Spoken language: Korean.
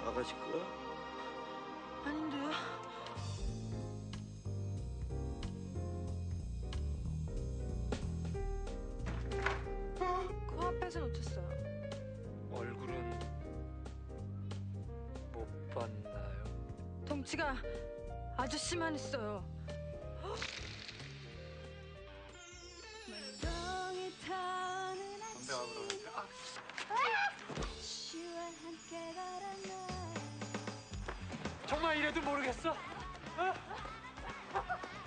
아가씨 거야? 아닌데요? 코앞에서 놓쳤어요. 얼굴은 못 봤나요? 덩치가 아저씨만 있어요. 선배가 그러는데 정말 이래도 모르겠어?